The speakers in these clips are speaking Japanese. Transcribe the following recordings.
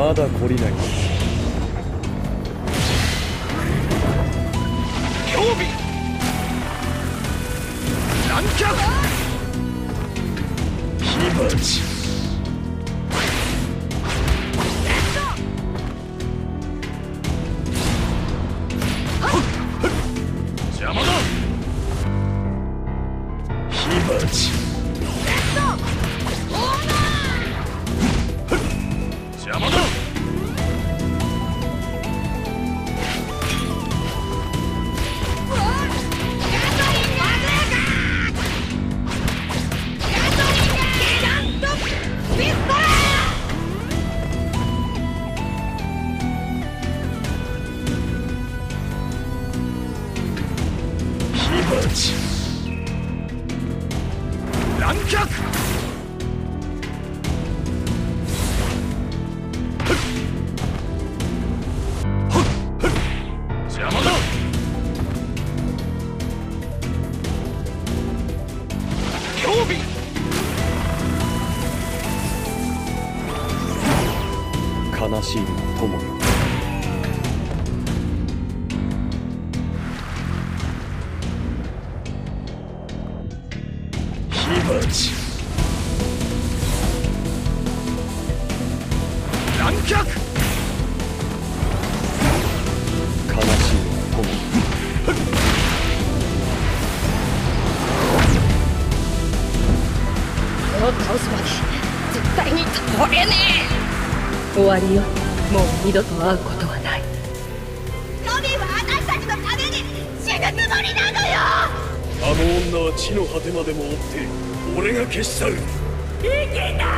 まだ懲りない。 興味南極火鉢邪魔だ火鉢邪魔だ乱脚邪魔だ興味悲しいの友よ。 火鉢乱脚悲しいの友よ。 この倒すまで絶対に倒れねえ。終わりよ。もう二度と会うことはない。 トミーは私たちのために死ぬつもりなのよ。 あの女は地の果てまでも追って俺が消し去る。 いけない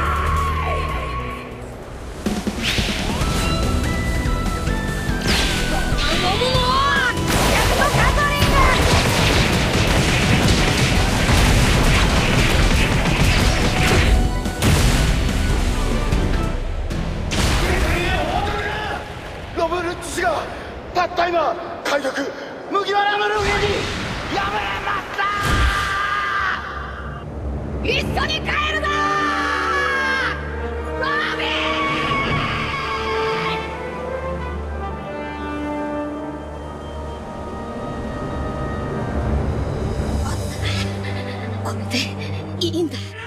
ロブルッチ氏がたった今海賊麦わらの上にやめました。 一緒に帰るぞロビー。これでいいんだ。